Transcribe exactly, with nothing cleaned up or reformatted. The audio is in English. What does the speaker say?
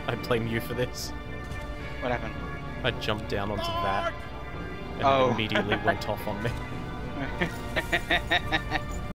I blame you for this. What happened? I jumped down onto that, and Oh. it immediately went off on me.